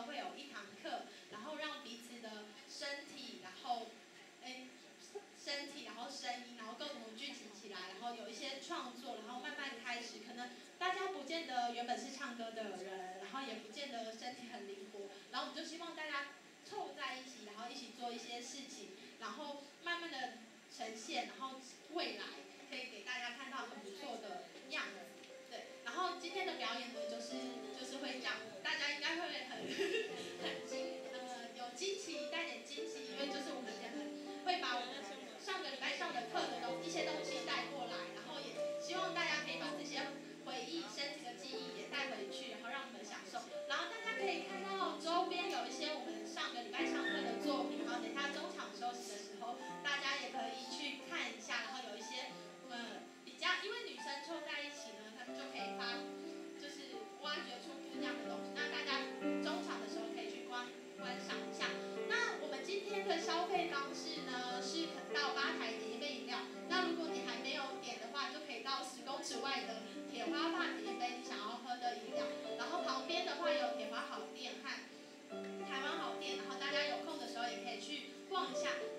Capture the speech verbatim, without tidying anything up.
都会有一堂课，然后让彼此的身体，然后，哎。身体，然后声音，然后共同聚集起来，然后有一些创作，然后慢慢开始。可能大家不见得原本是唱歌的人，然后也不见得身体很灵活，然后我们就希望大家凑在一起，然后一起做一些事情，然后慢慢的呈现，然后未来可以给大家看到很不错的样子。对，然后今天的表演呢，就是就是会这样，大家应该会很很惊呃有惊喜，带点惊喜，因为就是我们也很会把我们上个礼拜上的课的东一些东西带过来，然后也希望大家可以把这些回忆、身体的记忆也带回去，然后让你们享受。然后大家可以看到周边有一些我们上个礼拜上课的作品，然后等一下中场休息的时候，大家也可以去看一下。然后有一些嗯比较，因为女生凑在一起呢，她们就可以发就是挖掘出不一样的东西。那大家中场的时候可以去观观赏一下。那我们今天的消费方式呢，是到吧台点一杯饮料。那如果你还没有点的话，就可以到十公尺外的铁花坝点一杯你想要喝的饮料。然后旁边的话有铁花好店和台湾好店，然后大家有空的时候也可以去逛一下。